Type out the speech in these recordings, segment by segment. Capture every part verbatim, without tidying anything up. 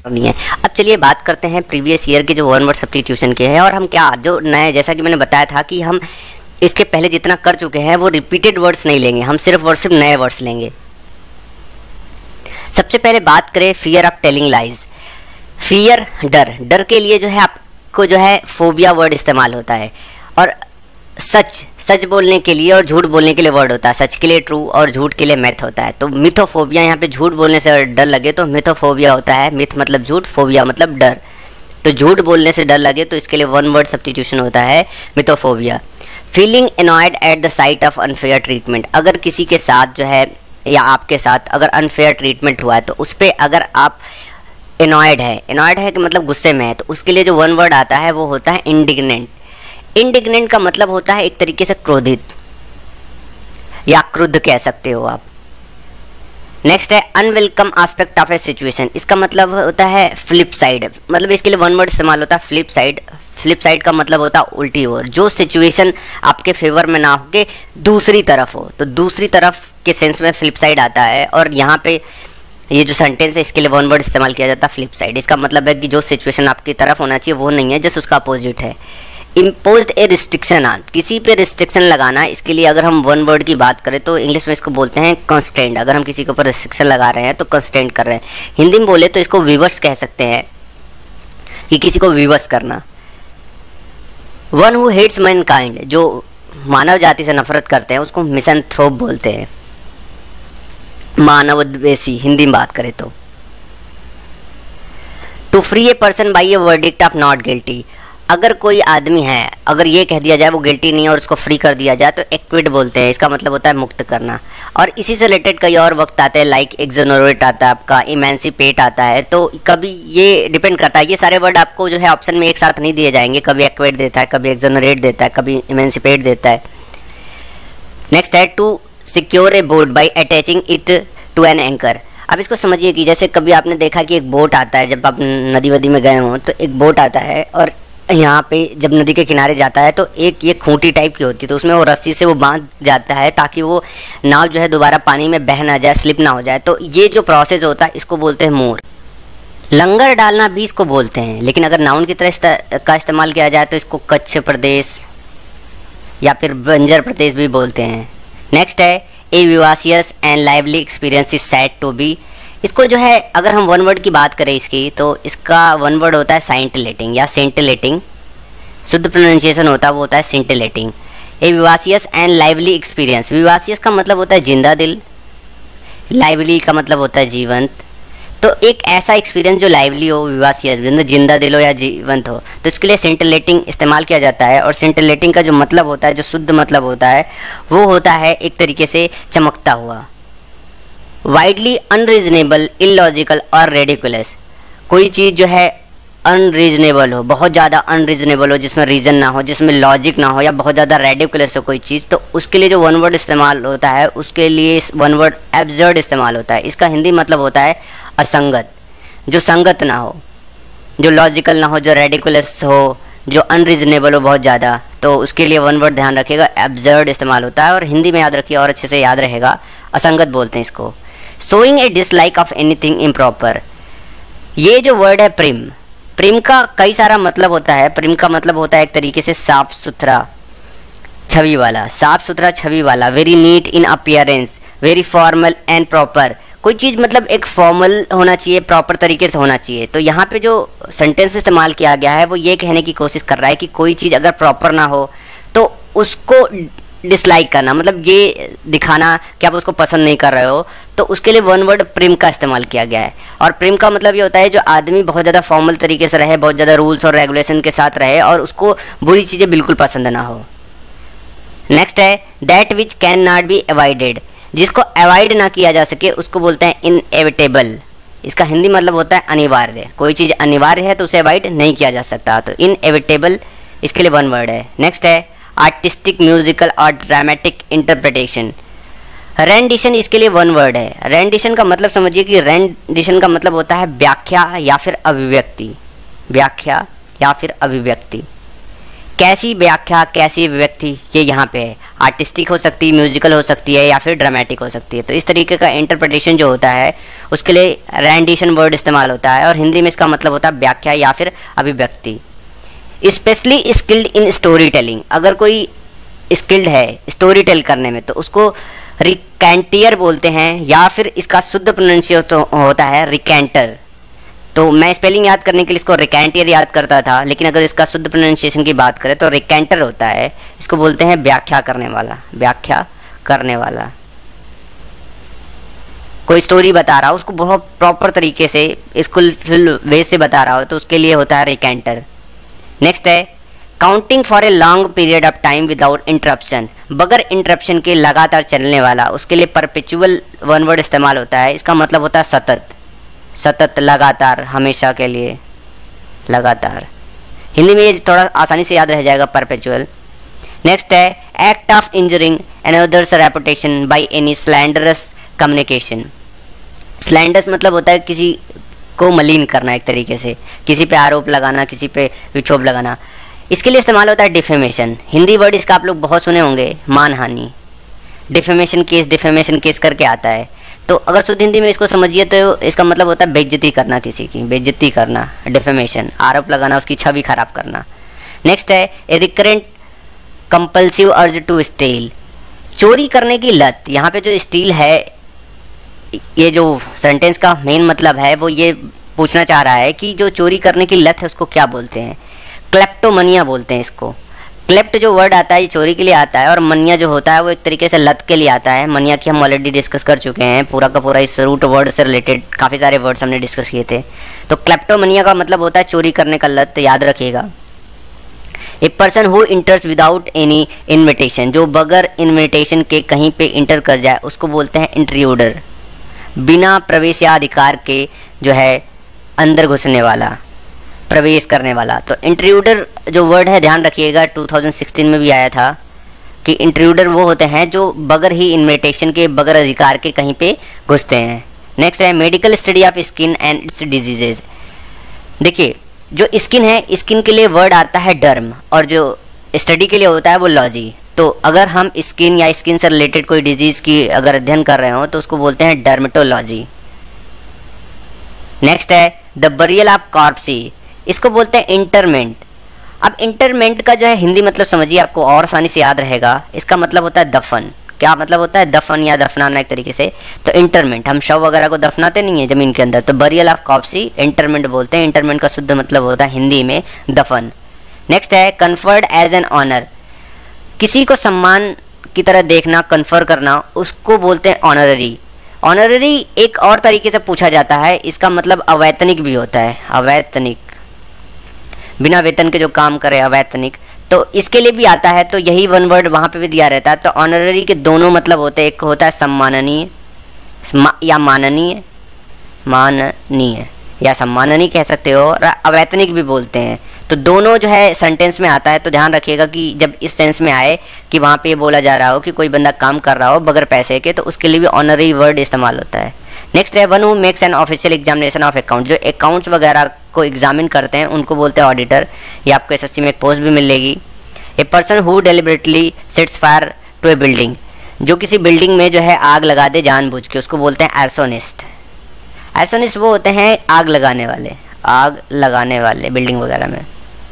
नहीं है। अब चलिए बात करते हैं प्रीवियस ईयर के जो वन वर्ड सब्स्टिट्यूशन के हैं, और हम क्या जो नए, जैसा कि मैंने बताया था कि हम इसके पहले जितना कर चुके हैं वो रिपीटेड वर्ड्स नहीं लेंगे, हम सिर्फ और सिर्फ नए वर्ड्स लेंगे। सबसे पहले बात करें fear of telling lies. Fear डर, डर के लिए जो है आपको जो है फोबिया वर्ड इस्तेमाल होता है, और सच सच बोलने के लिए और झूठ बोलने के लिए वर्ड होता है। सच के लिए ट्रू और झूठ के लिए मिथ होता है। तो मिथोफोबिया, यहाँ पे झूठ बोलने से डर लगे तो मिथोफोबिया होता है। मिथ मतलब झूठ, फोबिया मतलब डर। तो झूठ बोलने से डर लगे तो इसके लिए वन वर्ड सब्स्टिट्यूशन होता है mythophobia. Feeling annoyed at the sight of unfair treatment, अगर किसी के साथ जो है या आपके साथ अगर अनफेयर ट्रीटमेंट हुआ है तो उस पर अगर आप एनॉयड है, एनॉयड है कि मतलब गुस्से में है, तो उसके लिए जो वन वर्ड आता है वो होता है इंडिग्नेंट। इंडिग्नेंट का मतलब होता है एक तरीके से क्रोधित या क्रुद्ध कह सकते हो आप। नेक्स्ट है unwelcome aspect of a situation, इसका मतलब होता है फ्लिप साइड, मतलब इसके लिए वन वर्ड इस्तेमाल होता है फ्लिप साइड। फ्लिप साइड का मतलब होता है उल्टी ओर, जो सिचुएशन आपके फेवर में ना हो के दूसरी तरफ हो, तो दूसरी तरफ के सेंस में फ्लिप साइड आता है। और यहाँ पे ये जो सेंटेंस है इसके लिए वन वर्ड इस्तेमाल किया जाता है फ्लिप साइड। इसका मतलब है कि जो सिचुएशन आपकी तरफ होना चाहिए वो नहीं है, जस्ट उसका अपोजिट है। इम्पोज्ड ए रिस्ट्रिक्शन ऑन, किसी पे रिस्ट्रिक्शन लगाना, इसके लिए अगर हम वन वर्ड की बात करें तो इंग्लिश में इसको बोलते हैं कंस्ट्रेंट। अगर हम किसी के ऊपर रिस्ट्रिक्शन लगा रहे हैं तो कंस्ट्रेंट कर रहे हैं। हिंदी में बोले तो इसको विवश कह सकते हैं कि किसी को विवश करना। वन हु हेट्स मैनकाइंड, जो मानव जाति से नफरत करते हैं उसको मिसैंथ्रोप बोलते हैं, मानवद्वेषी हिंदी में बात करें तो। To free a person by a verdict of not guilty, अगर कोई आदमी है, अगर ये कह दिया जाए वो गिल्टी नहीं है और उसको फ्री कर दिया जाए तो एक्विट बोलते हैं, इसका मतलब होता है मुक्त करना। और इसी से रिलेटेड कई और वक्त आते हैं, लाइक एक्सोनरेट आता है आपका, इमेंसिपेट आता है। तो कभी ये डिपेंड करता है, ये सारे वर्ड आपको जो है ऑप्शन में एक साथ नहीं दिए जाएंगे, कभी एक्विट देता है, कभी एक्सोनरेट देता है, कभी इमेंसिपेट देता है। नेक्स्ट है to secure a boat by attaching it to an anchor. अब इसको समझिए कि जैसे कभी आपने देखा कि एक बोट आता है, जब आप नदी वदी में गए हों तो एक बोट आता है और यहाँ पे जब नदी के किनारे जाता है तो एक ये खूंटी टाइप की होती है, तो उसमें वो रस्सी से वो बांध जाता है ताकि वो नाव जो है दोबारा पानी में बह ना जाए, स्लिप ना हो जाए। तो ये जो प्रोसेस होता है इसको बोलते हैं मोर। लंगर डालना भी इसको बोलते हैं, लेकिन अगर नाउन की तरह इस्ते, का इस्तेमाल किया जाए तो इसको कच्छ प्रदेश या फिर बंजर प्रदेश भी बोलते हैं। नेक्स्ट है a vivacious and lively experience is said to be, इसको जो है अगर हम वन वर्ड की बात करें इसकी तो इसका वन वर्ड होता है साइंटिलेटिंग या सेंटिलेटिंग, शुद्ध प्रोनाउंसिएशन होता है वो होता है scintillating. A vivacious and lively experience, vivacious का मतलब होता है जिंदा दिल, लाइवली का मतलब होता है जीवंत। तो एक ऐसा एक्सपीरियंस जो लाइवली हो, विवासियस जिंदा दिल हो या जीवंत हो, तो इसके लिए सेंटिलेटिंग इस्तेमाल किया जाता है। और सेंटिलेटिंग का जो मतलब होता है, जो शुद्ध मतलब होता है वो होता है एक तरीके से चमकता हुआ। वाइडली अनरीजनेबल, इलॉजिकल और रेडिकुलस, कोई चीज़ जो है अनरीजनेबल हो, बहुत ज़्यादा अनरीजनेबल हो, जिसमें रीज़न ना हो, जिसमें लॉजिक ना हो, या बहुत ज़्यादा रेडिकुलस हो कोई चीज़, तो उसके लिए जो वन वर्ड इस्तेमाल होता है उसके लिए वन वर्ड एब्सर्ड इस्तेमाल होता है। इसका हिंदी मतलब होता है असंगत, जो संगत ना हो, जो लॉजिकल ना हो, जो रेडिकुलस हो, जो अनरीजनेबल हो बहुत ज़्यादा, तो उसके लिए वन वर्ड ध्यान रखिएगा एब्सर्ड इस्तेमाल होता है। और हिंदी में याद रखिए और अच्छे से याद रहेगा, असंगत बोलते हैं इसको। Showing a dislike of anything improper, ये जो वर्ड है प्रिम, प्रिम का कई सारा मतलब होता है। प्रिम का मतलब होता है एक तरीके से साफ सुथरा, छवि वाला, साफ सुथरा छवि वाला, very neat in appearance, very formal and proper, कोई चीज़ मतलब एक फॉर्मल होना चाहिए, प्रॉपर तरीके से होना चाहिए। तो यहाँ पे जो सेंटेंस इस्तेमाल किया गया है वो ये कहने की कोशिश कर रहा है कि कोई चीज़ अगर प्रॉपर ना हो तो उसको डिसलाइक करना, मतलब ये दिखाना कि आप उसको पसंद नहीं कर रहे हो, तो उसके लिए वन वर्ड प्रिम का इस्तेमाल किया गया है। और प्रिम का मतलब ये होता है जो आदमी बहुत ज़्यादा फॉर्मल तरीके से रहे, बहुत ज़्यादा रूल्स और रेगुलेशन के साथ रहे और उसको बुरी चीज़ें बिल्कुल पसंद ना हो। नेक्स्ट है that which can not be avoided, जिसको अवॉइड ना किया जा सके उसको बोलते हैं इनएविटेबल। इसका हिंदी मतलब होता है अनिवार्य, कोई चीज़ अनिवार्य है तो उसे अवॉइड नहीं किया जा सकता, तो इनएविटेबल इसके लिए वन वर्ड है। नेक्स्ट है आर्टिस्टिक, म्यूजिकल और ड्रामेटिक इंटरप्रिटेशन। रेंडिशन इसके लिए वन वर्ड है। रेंडिशन का मतलब समझिए कि रेंडिशन का मतलब होता है व्याख्या या फिर अभिव्यक्ति, व्याख्या या फिर अभिव्यक्ति। कैसी व्याख्या, कैसी व्यक्ति, ये यहाँ पे है। आर्टिस्टिक हो सकती है, म्यूजिकल हो सकती है, या फिर ड्रामेटिक हो सकती है। तो इस तरीके का इंटरप्रिटेशन जो होता है उसके लिए रेंडिशन वर्ड इस्तेमाल होता है, और हिंदी में इसका मतलब होता है व्याख्या या फिर अभिव्यक्ति। Specially skilled in story telling, अगर कोई स्किल्ड है स्टोरी टेल करने में तो उसको रिकेंटियर बोलते हैं, या फिर इसका शुद्ध प्रोनाउंसिएशन होता है रिकेंटर। तो मैं स्पेलिंग याद करने के लिए इसको रिकेंटियर याद करता था, लेकिन अगर इसका शुद्ध प्रोनाउंसिएशन की बात करें तो रिकेंटर होता है। इसको बोलते हैं व्याख्या करने वाला, व्याख्या करने वाला। कोई स्टोरी बता रहा हो, उसको बहुत प्रॉपर तरीके से स्कूलफुल वे से बता रहा हो, तो उसके लिए होता है रिकेंटर। नेक्स्ट है counting for a long period of time without interruption, बगैर इंटरप्शन के लगातार चलने वाला, उसके लिए परपेचुअल वन वर्ड इस्तेमाल होता है। इसका मतलब होता है सतत, सतत, लगातार, हमेशा के लिए, लगातार। हिंदी में ये थोड़ा आसानी से याद रह जाएगा, परपेचुअल। नेक्स्ट है act of injuring another's reputation by any slanderous communication. Slanderous मतलब होता है किसी को मलिन करना, एक तरीके से किसी पे आरोप लगाना, किसी पे विक्षोभ लगाना। इसके लिए इस्तेमाल होता है डिफेमेशन। हिंदी वर्ड इसका आप लोग बहुत सुने होंगे, मानहानि। डिफेमेशन केस, डिफेमेशन केस करके आता है। तो अगर शुद्ध हिंदी में इसको समझिए तो इसका मतलब होता है बेइज्जती करना, किसी की बेइज्जती करना, डिफेमेशन, आरोप लगाना, उसकी छवि खराब करना। नेक्स्ट है a recurrent compulsive urge to steal, चोरी करने की लत। यहाँ पे जो स्टील है, ये जो सेंटेंस का मेन मतलब है वो ये पूछना चाह रहा है कि जो चोरी करने की लत है उसको क्या बोलते हैं। क्लेप्टोमनिया बोलते हैं इसको। क्लेप्ट जो वर्ड आता है ये चोरी के लिए आता है, और मनिया जो होता है वो एक तरीके से लत के लिए आता है। मनिया की हम ऑलरेडी डिस्कस कर चुके हैं, पूरा का पूरा इस रूट वर्ड से रिलेटेड काफ़ी सारे वर्ड्स हमने डिस्कस किए थे। तो क्लेप्टोमनिया का मतलब होता है चोरी करने का लत, याद रखिएगा। A person who enters without any invitation, जो बगैर इन्विटेशन के कहीं पे इंटर कर जाए उसको बोलते हैं इंट्रूडर। बिना प्रवेश या अधिकार के जो है अंदर घुसने वाला, प्रवेश करने वाला। तो इंट्रूडर जो वर्ड है ध्यान रखिएगा, टू थाउजेंड सिक्सटीन में भी आया था कि इंट्रूडर वो होते हैं जो बगैर ही इन्विटेशन के, बगैर अधिकार के कहीं पे घुसते हैं। नेक्स्ट है medical study of skin and its diseases. देखिए जो स्किन है, स्किन के लिए वर्ड आता है डर्म, और जो स्टडी के लिए होता है वो लॉजी। तो अगर हम स्किन या स्किन से रिलेटेड कोई डिजीज की अगर अध्ययन कर रहे हो तो उसको बोलते हैं डर्मेटोलॉजी। नेक्स्ट है द बरियल ऑफ कॉर्प्सी, इसको बोलते हैं इंटरमेंट। अब इंटरमेंट का जो है हिंदी मतलब समझिए, आपको और आसानी से याद रहेगा। इसका मतलब होता है दफन। क्या मतलब होता है? दफन या दफनाना एक तरीके से। तो इंटरमेंट, हम शव वगैरह को दफनाते नहीं है जमीन के अंदर, तो बरियल ऑफ कॉर्प्सी इंटरमेंट बोलते हैं। इंटरमेंट का शुद्ध मतलब होता है हिंदी में दफन। नेक्स्ट है कन्फर्ड एज एन ऑनर, किसी को सम्मान की तरह देखना, कन्फर करना, उसको बोलते हैं ऑनररी। ऑनररी एक और तरीके से पूछा जाता है, इसका मतलब अवैतनिक भी होता है। अवैतनिक, बिना वेतन के जो काम करे, अवैतनिक। तो इसके लिए भी आता है, तो यही वन वर्ड वहाँ पे भी दिया रहता है। तो ऑनररी के दोनों मतलब होते हैं, एक होता है सम्माननीय या माननीय, माननीय या सम्माननीय कह सकते हो, और अवैतनिक भी बोलते हैं। तो दोनों जो है सेंटेंस में आता है। तो ध्यान रखिएगा कि जब इस सेंस में आए कि वहाँ पे ये बोला जा रहा हो कि कोई बंदा काम कर रहा हो बगैर पैसे के, तो उसके लिए भी ऑनररी वर्ड इस्तेमाल होता है। नेक्स्ट है one who makes an official examination of account, जो अकाउंट्स वगैरह को एग्जामिन करते हैं उनको बोलते हैं ऑडिटर। ये आपको एसएससी में एक पोस्ट भी मिलेगी। A person who deliberately sets fire to a building, जो किसी बिल्डिंग में जो है आग लगा दे जानबूझ के, उसको बोलते हैं एर्सोनिस्ट। एर्सोनिस्ट वो होते हैं आग लगाने वाले, आग लगाने वाले बिल्डिंग वगैरह में,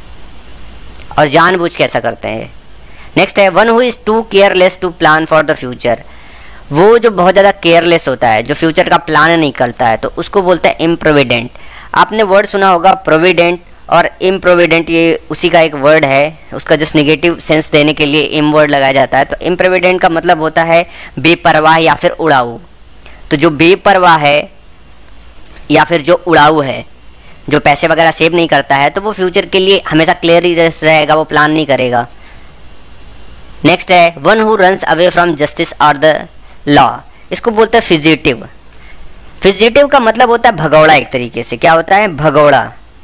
और जानबूझ के ऐसा करते हैं। नेक्स्ट है one who is too careless to plan for the future, वो जो बहुत ज़्यादा केयरलेस होता है, जो फ्यूचर का प्लान नहीं करता है, तो उसको बोलते हैं इम्प्रोविडेंट। आपने वर्ड सुना होगा प्रोविडेंट और इम्प्रोविडेंट, ये उसी का एक वर्ड है। उसका जस्ट नेगेटिव सेंस देने के लिए इम वर्ड लगाया जाता है। तो इम्प्रोविडेंट का मतलब होता है बेपरवाह या फिर उड़ाऊ। तो जो बेपरवाह है या फिर जो उड़ाऊ है, जो पैसे वगैरह सेव नहीं करता है, तो वो फ्यूचर के लिए हमेशा क्लियर ही रहेगा, वो प्लान नहीं करेगा। नेक्स्ट है one who runs away from justice और द लॉ, इसको बोलते हैं फिजिटिव। फिजिटिव का मतलब होता है भगौड़ा, एक तरीके से। क्या होता है? भगौड़ा,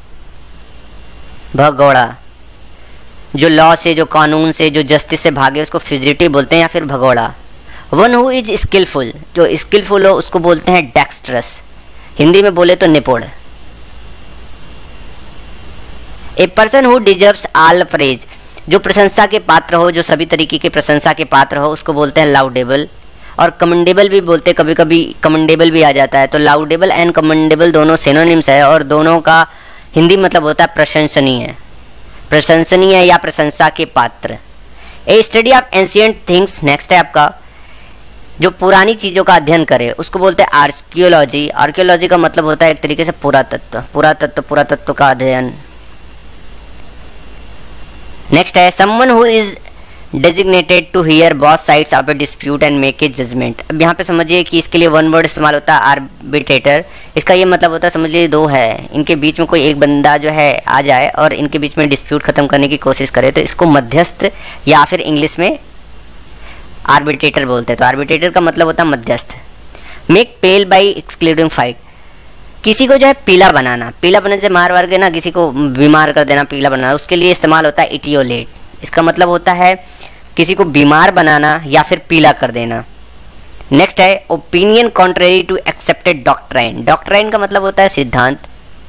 भगौड़ा। जो लॉ से, जो कानून से, जो जस्टिस से भागे उसको फिजिटिव बोलते हैं या फिर भगौड़ा। वन हु इज स्किलफुल, जो स्किलफुल हो उसको बोलते हैं डेक्स्ट्रस, हिंदी में बोले तो निपुण। A person who deserves all praise, जो प्रशंसा के पात्र हो, जो सभी तरीके के प्रशंसा के पात्र हो, उसको बोलते हैं लाउडेबल। और कमेंडेबल भी बोलते हैं, कभी कभी कमेंडेबल भी आ जाता है। तो लाउडेबल एंड कमेंडेबल दोनों सिनोनिम्स है और दोनों का हिंदी मतलब होता है प्रशंसनीय, प्रशंसनीय या प्रशंसा के पात्र। A study of ancient things, next है आपका जो पुरानी चीज़ों का अध्ययन करे उसको बोलते हैं आर्कियोलॉजी। आर्कियोलॉजी का मतलब होता है एक तरीके से पुरातत्व, पुरातत्व पुरातत्व का अध्ययन। नेक्स्ट है someone who is designated to hear both sides of a dispute and make a judgement. अब यहाँ पे समझिए कि इसके लिए वन वर्ड इस्तेमाल होता है आर्बिट्रेटर। इसका ये मतलब होता है, समझ लीजिए दो है, इनके बीच में कोई एक बंदा जो है आ जाए और इनके बीच में डिस्प्यूट खत्म करने की कोशिश करे तो इसको मध्यस्थ या फिर इंग्लिश में आर्बिट्रेटर बोलते हैं। तो आर्बिट्रेटर का मतलब होता है मध्यस्थ। Make pale by excluding fight, किसी को जो है पीला बनाना, पीला बनाने से मार वार के ना किसी को बीमार कर देना, पीला बनाना, उसके लिए इस्तेमाल होता है इटियोलेट। इसका मतलब होता है किसी को बीमार बनाना या फिर पीला कर देना। नेक्स्ट है opinion contrary to accepted doctrine. Doctrine का मतलब होता है सिद्धांत।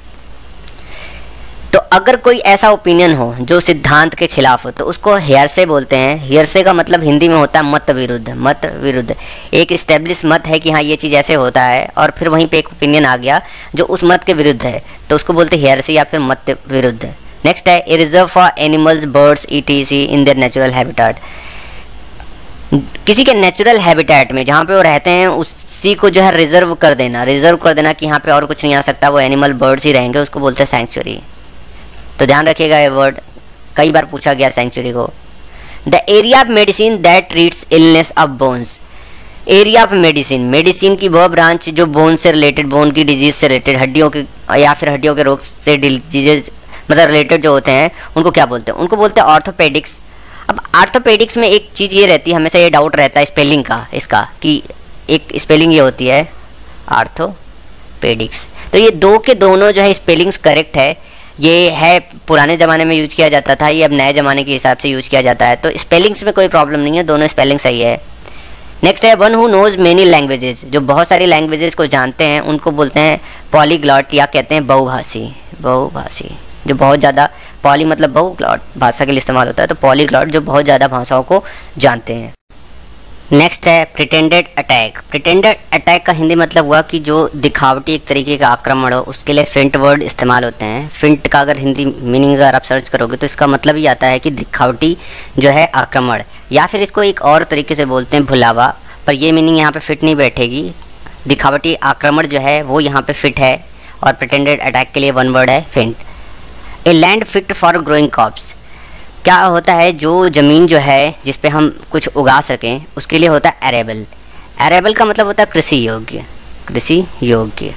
तो अगर कोई ऐसा ओपिनियन हो जो सिद्धांत के खिलाफ हो तो उसको हेयरसे बोलते हैं। हेयरसे का मतलब हिंदी में होता है मत विरुद्ध, मत विरुद्ध। एक इस्टेब्लिश मत है कि हाँ ये चीज़ ऐसे होता है और फिर वहीं पे एक ओपिनियन आ गया जो उस मत के विरुद्ध है तो उसको बोलते हैं हेयरसे या फिर मत विरुद्ध। नेक्स्ट है a reserve for animals, birds, etc in their natural habitat. किसी के नेचुरल हैबिटेट में जहाँ पे वो रहते हैं उसी को जो है रिजर्व कर देना, रिजर्व कर देना कि यहाँ पे और कुछ नहीं आ सकता, वो एनिमल बर्ड्स ही रहेंगे, उसको बोलते हैं सैंक्चुरी। तो ध्यान रखिएगा ये वर्ड कई बार पूछा गया सैंक्चुरी को। The area of medicine that treats illness of bones. Area of medicine, medicine की वह ब्रांच जो बोन से रिलेटेड, बोन की डिजीज से रिलेटेड, हड्डियों के या फिर हड्डियों के रोग से डिजीजेज मतलब रिलेटेड जो होते हैं उनको क्या बोलते हैं? उनको बोलते हैं ऑर्थोपेडिक्स। अब ऑर्थोपेडिक्स में एक चीज़ ये रहती है, हमेशा ये डाउट रहता है स्पेलिंग का इसका, कि एक स्पेलिंग ये होती है ऑर्थोपेडिक्स। तो ये दो के दोनों जो है स्पेलिंग्स करेक्ट है। ये है पुराने ज़माने में यूज किया जाता था, ये अब नए ज़माने के हिसाब से यूज किया जाता है। तो स्पेलिंग्स में कोई प्रॉब्लम नहीं है, दोनों स्पेलिंग सही है। नेक्स्ट है one who knows many languages. जो बहुत सारी लैंग्वेजेस को जानते हैं उनको बोलते हैं पॉलीग्लॉट या कहते हैं बहुभाषी। बहुभाषी जो बहुत ज़्यादा, पॉली मतलब बहुग्लॉट भाषा के लिए इस्तेमाल होता है, तो पॉलीग्लॉट जो बहुत ज़्यादा भाषाओं को जानते हैं। नेक्स्ट है प्रिटेंडेड अटैक। प्रिटेंडेड अटैक का हिंदी मतलब हुआ कि जो दिखावटी एक तरीके का आक्रमण हो, उसके लिए फिंट वर्ड इस्तेमाल होते हैं। फिंट का अगर हिंदी मीनिंग अगर आप सर्च करोगे तो इसका मतलब ही आता है कि दिखावटी जो है आक्रमण, या फिर इसको एक और तरीके से बोलते हैं भुलावा, पर ये मीनिंग यहाँ पे फिट नहीं बैठेगी। दिखावटी आक्रमण जो है वो यहाँ पे फिट है और प्रिटेंडेड अटैक के लिए वन वर्ड है फिंट। A land fit for growing crops. क्या होता है? जो ज़मीन जो है जिस पे हम कुछ उगा सकें उसके लिए होता है एरेबल। एरेबल का मतलब होता है कृषि योग्य, कृषि योग्य।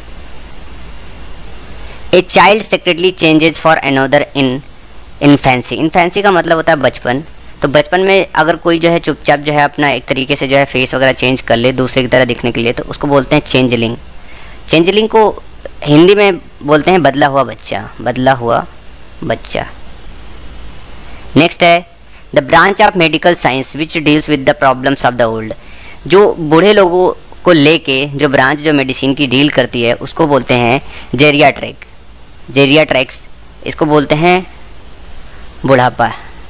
A child secretly changes for another in infancy. Infancy का मतलब होता है बचपन। तो बचपन में अगर कोई जो है चुपचाप जो है अपना एक तरीके से जो है फेस वगैरह चेंज कर ले दूसरे की तरह दिखने के लिए, तो उसको बोलते हैं चेंजलिंग। चेंजलिंग को हिंदी में बोलते हैं बदला हुआ बच्चा, बदला हुआ बच्चा। नेक्स्ट है the branch of medical science which deals with the problems of the old. जो बूढ़े लोगों को लेके जो ब्रांच जो मेडिसिन की डील करती है उसको बोलते हैं जेरियाट्रिक, जेरियाट्रिक्स। इसको बोलते हैं बुढ़ापा,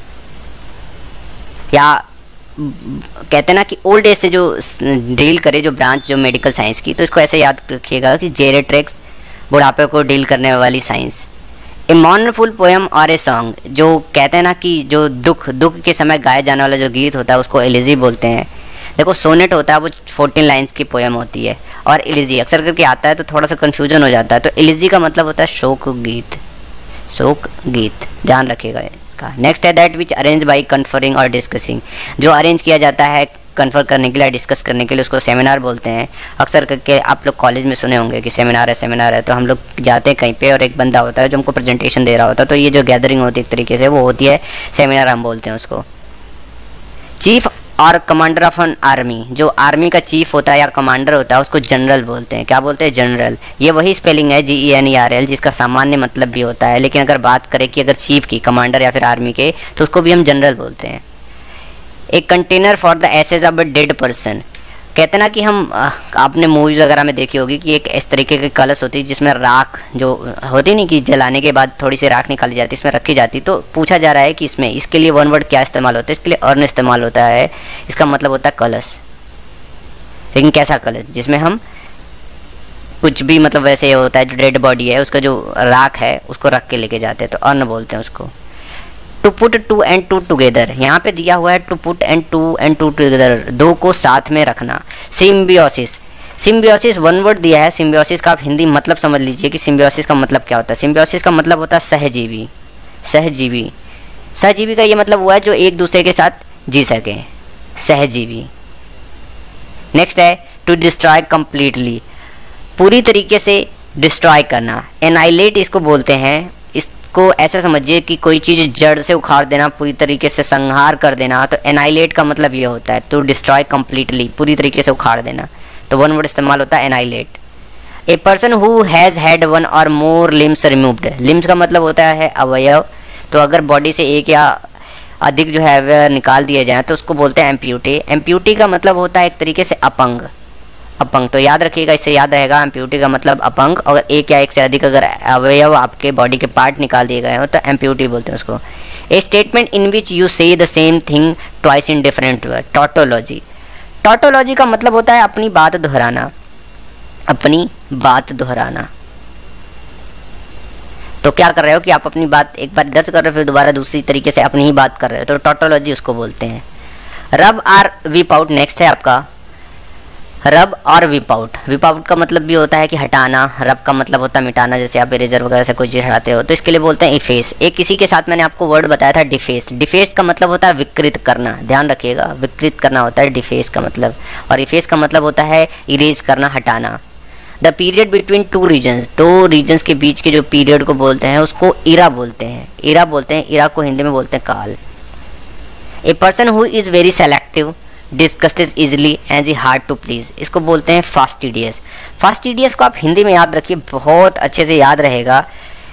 या कहते हैं ना कि ओल्ड एज से जो डील करे जो ब्रांच जो मेडिकल साइंस की, तो इसको ऐसे याद रखिएगा कि जेरियाट्रिक्स बुढ़ापे को डील करने वाली साइंस। ए मॉर्नफुल पोएम और ए सॉन्ग, जो कहते हैं ना कि जो दुख दुख के समय गाया जाने वाला जो गीत होता है उसको एलिजी बोलते हैं। देखो सोनेट होता है वो फोर्टीन लाइन्स की पोएम होती है, और एलिजी अक्सर करके आता है तो थोड़ा सा कन्फ्यूजन हो जाता है। तो एलिजी का मतलब होता है शोक गीत, शोक गीत, ध्यान रखिएगा इसका। नेक्स्ट है that which arrange by conferring और डिस्कसिंग। जो अरेंज किया जाता है कन्फर करने के लिए, डिस्कस करने के लिए, उसको सेमिनार बोलते हैं। अक्सर करके आप लोग कॉलेज में सुने होंगे कि सेमिनार है सेमिनार है, तो हम लोग जाते हैं कहीं पे और एक बंदा होता है जो हमको प्रेजेंटेशन दे रहा होता है, तो ये जो गैदरिंग होती है एक तरीके से वो होती है सेमिनार, हम बोलते हैं उसको। चीफ और कमांडर ऑफ एन आर्मी, जो आर्मी का चीफ होता है या कमांडर होता है उसको जनरल बोलते हैं। क्या बोलते हैं? जनरल। ये वही स्पेलिंग है G E N E R L जिसका सामान्य मतलब भी होता है, लेकिन अगर बात करें कि अगर चीफ की, कमांडर या फिर आर्मी के, तो उसको भी हम जनरल बोलते हैं। एक container for the ashes of a dead person. कहते ना कि हम, आपने मूवीज वगैरह में देखी होगी कि एक इस तरीके की कलश होती है जिसमें राख जो होती नहीं कि जलाने के बाद थोड़ी सी राख निकाली जाती है, इसमें रखी जाती। तो पूछा जा रहा है कि इसमें इसके लिए वन वर्ड क्या इस्तेमाल होता है, इसके लिए अर्न इस्तेमाल होता है। इसका मतलब होता है कलश, लेकिन कैसा कलश, जिसमें हम कुछ भी, मतलब वैसे ये होता है जो डेड बॉडी है उसका जो राख है उसको रख के लेके जाते हैं, तो अन्न बोलते हैं उसको। To put two end to together, यहाँ पे दिया हुआ है to put end to end to together, दो को साथ में रखना। सिम्बियोसिस, सिम्बियोसिस वन वर्ड दिया है। सिम्बियोसिस का आप हिंदी मतलब समझ लीजिए कि सिम्बियोसिस का मतलब क्या होता है। सिम्बियोसिस का मतलब होता है सहजीवी, सहजीवी, सहजीवी का ये मतलब हुआ है जो एक दूसरे के साथ जी सके, सहजीवी। नेक्स्ट है टू डिस्ट्रॉय कंप्लीटली, पूरी तरीके से डिस्ट्रॉय करना। एनाइलेट इसको बोलते हैं। इसको ऐसा समझिए कि कोई चीज़ जड़ से उखाड़ देना, पूरी तरीके से संहार कर देना। तो एनाइलेट का मतलब ये होता है टू डिस्ट्रॉय कंप्लीटली, पूरी तरीके से उखाड़ देना। तो वन वर्ड इस्तेमाल होता है annihilate. A person who has had one or more limbs removed, limbs का मतलब होता है अवयव। तो अगर बॉडी से एक या अधिक जो है वह निकाल दिए जाए तो उसको बोलते हैं एम्प्यूटी। एम्प्यूटी का मतलब होता है एक तरीके से अपंग, अपंग। तो याद रखिएगा, इससे याद रहेगा एम्प्यूटी का मतलब अपंग। अगर एक या एक से अधिक अगर अवयव आपके बॉडी के पार्ट निकाल दिए गए हो तो एम्प्यूटी बोलते हैं उसको। A statement in which you say the same thing twice in different word. Tautology, tautology का मतलब होता है अपनी बात दोहराना, अपनी बात दोहराना। तो क्या कर रहे हो कि आप अपनी बात एक बार दर्ज कर रहे हो फिर दोबारा दूसरी तरीके से अपनी ही बात कर रहे हो, तो टॉटोलॉजी उसको बोलते हैं। रब आर विप आउट, नेक्स्ट है आपका रब और विप आउट। विप आउट का मतलब भी होता है कि हटाना, रब का मतलब होता है मिटाना, जैसे आप इरेजर वगैरह से कोई चीज़ हटाते हो तो इसके लिए बोलते हैं इफेस। एक किसी के साथ मैंने आपको वर्ड बताया था डिफेस। डिफेस का मतलब होता है विकृत करना, ध्यान रखिएगा, विकृत करना होता है डिफेस का मतलब। और इफेस का मतलब होता है इरेज करना, हटाना। The period between two reigns, दो रीजन्स के बीच के जो पीरियड को बोलते हैं उसको इरा बोलते हैं, इरा बोलते हैं। इरा को हिंदी में बोलते हैं काल। A person who is very selective, disgusted easily and ई हार्ड टू प्लीज, इसको बोलते हैं फास्टिडियस। फास्टिडियस को आप हिंदी में याद रखिए, बहुत अच्छे से याद रहेगा।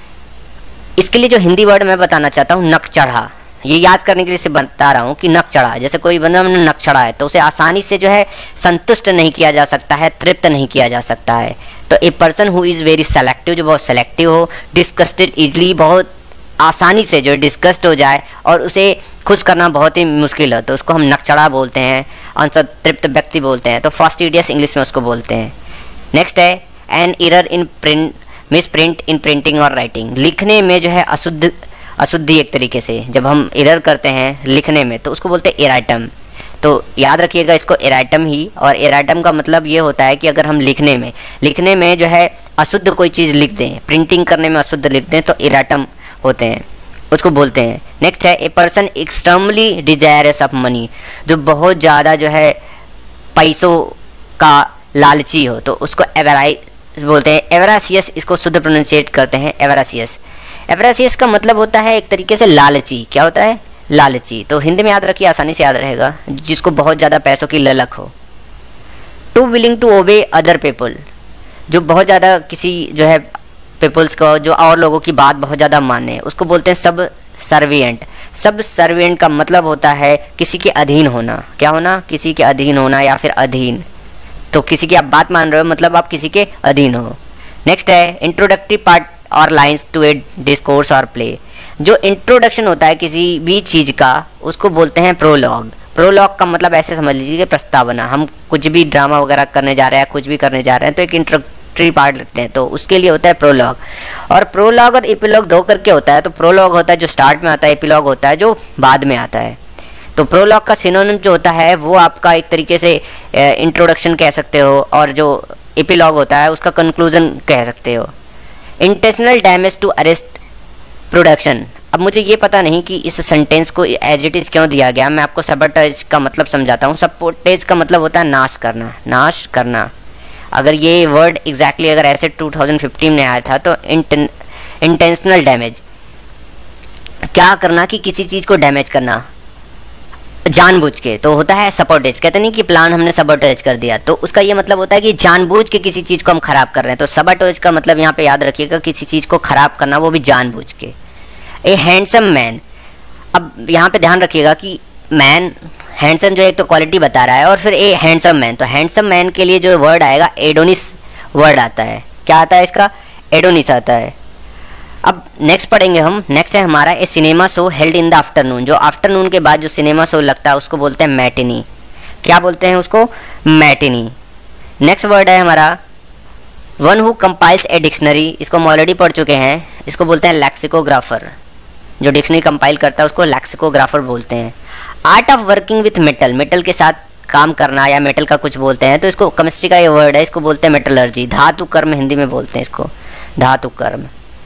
इसके लिए जो हिंदी वर्ड मैं बताना चाहता हूँ नक चढ़ा, ये याद करने के लिए से बता रहा हूँ कि नक चढ़ा, जैसे कोई बंदा ने नक चढ़ा है तो उसे आसानी से जो है संतुष्ट नहीं किया जा सकता है, तृप्त नहीं किया जा सकता है। तो a person who is very selective, जो बहुत सेलेक्टिव हो। डिस्कस्टेड इजली, बहुत आसानी से जो डिस्कस्ट हो जाए और उसे खुश करना बहुत ही मुश्किल है तो उसको हम नकचढ़ा बोलते हैं, असंतृप्त व्यक्ति बोलते हैं। तो फास्टिडियस इंग्लिश में उसको बोलते हैं। नेक्स्ट है an error in print, misprint in printing और राइटिंग, लिखने में जो है अशुद्ध, अशुद्धि एक तरीके से जब हम एरर करते हैं लिखने में तो उसको बोलते हैं एराइटम। तो याद रखिएगा इसको एराइटम ही। और एराइटम का मतलब ये होता है कि अगर हम लिखने में लिखने में जो है अशुद्ध कोई चीज़ लिख दें, प्रिंटिंग करने में अशुद्ध लिख दें तो एराइटम होते हैं, उसको बोलते हैं। नेक्स्ट है a person extremely desirous of money, जो बहुत ज़्यादा जो है पैसों का लालची हो तो उसको एवराइस बोलते हैं। एवरासियस इसको शुद्ध प्रोनाउंशिएट करते हैं, एवरासियस। एवरासियस का मतलब होता है एक तरीके से लालची। क्या होता है? लालची। तो हिंदी में याद रखिए, आसानी से याद रहेगा, जिसको बहुत ज़्यादा पैसों की ललक हो। Too willing to obey other people, जो बहुत ज़्यादा किसी जो है पीपल्स को, जो और लोगों की बात बहुत ज़्यादा माने, उसको बोलते हैं सब सर्विएंट। सब सर्विएंट का मतलब होता है किसी के अधीन होना। क्या होना? किसी के अधीन होना या फिर अधीन। तो किसी की आप बात मान रहे हो मतलब आप किसी के अधीन हो। नेक्स्ट है इंट्रोडक्टरी पार्ट और लाइन्स टू ए डिस्कोर्स और प्ले, जो इंट्रोडक्शन होता है किसी भी चीज़ का उसको बोलते हैं प्रोलॉग। प्रोलॉग का मतलब ऐसे समझ लीजिए कि प्रस्तावना। हम कुछ भी ड्रामा वगैरह करने जा रहे हैं, कुछ भी करने जा रहे हैं तो एक इंट्रोडक्टरी पार्ट लिखते हैं, तो उसके लिए होता है प्रोलॉग। और प्रोलॉग और एपिलॉग दो करके होता है। तो प्रोलॉग होता है जो स्टार्ट में आता है, एपिलॉग होता है जो बाद में आता है। तो प्रोलॉग का सिनोनिम जो होता है वो आपका एक तरीके से इंट्रोडक्शन कह सकते हो, और जो एपिलॉग होता है उसका कंक्लूजन कह सकते हो। Intentional damage to arrest production. अब मुझे ये पता नहीं कि इस सेंटेंस को एज इट इज़ क्यों दिया गया, मैं आपको सबोटेज का मतलब समझाता हूँ। सबोटेज का मतलब होता है नाश करना, नाश करना। अगर ये वर्ड एग्जैक्टली अगर ऐसे टू थाउजेंड फिफ्टीन में आया था तो इंटेंशनल डैमेज, क्या करना कि किसी चीज़ को डैमेज करना जानबूझ के, तो होता है सबोटेज। कहते नहीं कि प्लान हमने सबोटेज कर दिया, तो उसका ये मतलब होता है कि जानबूझ के किसी चीज़ को हम खराब कर रहे हैं। तो सबोटेज का मतलब यहाँ पे याद रखिएगा किसी चीज़ को खराब करना, वो भी जानबूझ के। ए हैंडसम मैन, अब यहाँ पे ध्यान रखिएगा कि मैन हैंडसम जो एक तो क्वालिटी बता रहा है, और फिर ए हैंडसम मैन, तो हैंडसम मैन के लिए जो वर्ड आएगा एडोनिस वर्ड आता है। क्या आता है इसका? एडोनिस आता है। अब नेक्स्ट पढ़ेंगे हम। नेक्स्ट है हमारा a cinema show held in the afternoon, जो आफ्टरनून के बाद जो सिनेमा शो लगता है उसको बोलते हैं मैटिनी। क्या बोलते हैं उसको? मैटिनी। नेक्स्ट वर्ड है हमारा one who compiles a dictionary, इसको हम ऑलरेडी पढ़ चुके हैं, इसको बोलते हैं लैक्सिकोग्राफर। जो डिक्शनरी कंपाइल करता है उसको लैक्सिकोग्राफर बोलते हैं। Art of working with metal, metal के साथ काम करना या मेटल का कुछ बोलते हैं, तो इसको केमिस्ट्री का ये वर्ड है, इसको बोलते हैं मेटलर्जी। धातु कर्म हिंदी में बोलते हैं इसको, धातु कर्म।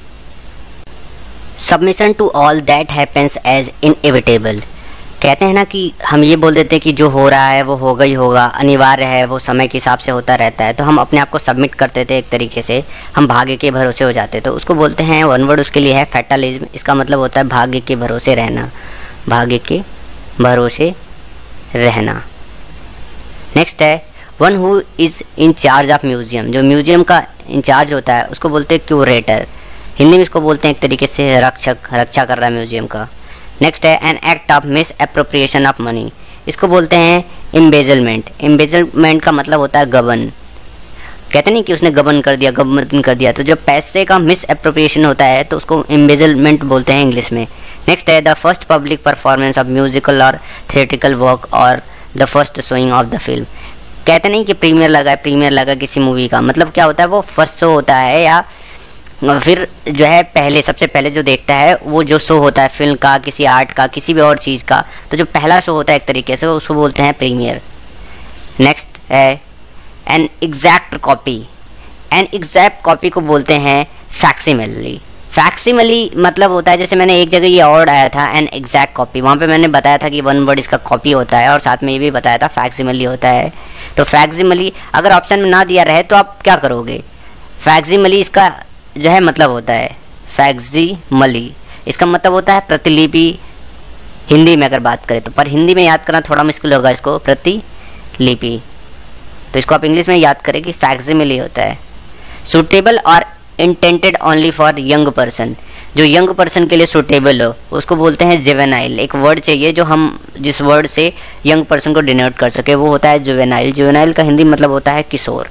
Submission to all that happens as inevitable, कहते हैं ना कि हम ये बोल देते हैं कि जो हो रहा है वो होगा ही होगा, अनिवार्य है, वो समय के हिसाब से होता रहता है, तो हम अपने आप को सबमिट करते थे एक तरीके से, हम भाग्य के भरोसे हो जाते, तो उसको बोलते हैं, वन वर्ड उसके लिए है फैटलिज्म। इसका मतलब होता है भाग्य के भरोसे रहना, भाग्य के भरोसे रहना। नेक्स्ट है one who is in charge of museum, जो म्यूजियम का इंचार्ज होता है उसको बोलते हैं क्यूरेटर, हिंदी में इसको बोलते हैं एक तरीके से रक्षक, रक्षा कर रहा है म्यूजियम का। नेक्स्ट है an act of misappropriation of money, इसको बोलते हैं एम्बेजलमेंट। एम्बेजलमेंट का मतलब होता है गबन, कहते नहीं कि उसने गबन कर दिया, गबन कर दिया, तो जब पैसे का मिस एप्रोप्रिएशन होता है तो उसको एम्बेजलमेंट बोलते हैं इंग्लिश में। नेक्स्ट है the first public performance of musical और थिएट्रिकल वर्क और the first showing of the film, कहते नहीं कि प्रीमियर लगा है, प्रीमियर लगा किसी मूवी का, मतलब क्या होता है वो फर्स्ट शो होता है, या फिर जो है पहले, सबसे पहले जो देखता है वो जो शो होता है फिल्म का, किसी आर्ट का, किसी भी और चीज़ का, तो जो पहला शो होता है एक तरीके से उसको बोलते हैं प्रीमियर। नेक्स्ट है an exact copy, an exact copy को बोलते हैं फैक्सिमिली। फैक्सिमिली मतलब होता है, जैसे मैंने एक जगह ये और आया था एन एग्जैक्ट कॉपी, वहाँ पे मैंने बताया था कि वन वर्ड इसका कॉपी होता है, और साथ में ये भी बताया था फैक्सिमिली होता है। तो फैक्सिमिली अगर ऑप्शन में ना दिया रहे तो आप क्या करोगे? फैक्सिमिली इसका जो है मतलब होता है फैक्सिमिली, इसका मतलब होता है प्रतिलिपि हिंदी में अगर बात करें तो, पर हिंदी में याद करना थोड़ा मुश्किल होगा इसको, प्रतिलिपि, तो इसको आप इंग्लिश में याद करें कि फैक्सिमिली होता है। सूटेबल और intended only for young person, जो यंग पर्सन के लिए सूटेबल हो उसको बोलते हैं जुवेनाइल। एक वर्ड चाहिए जो हम जिस वर्ड से यंग पर्सन को डिनोट कर सके, वो होता है जुवेनाइल। जुवेनाइल का हिंदी मतलब होता है किशोर,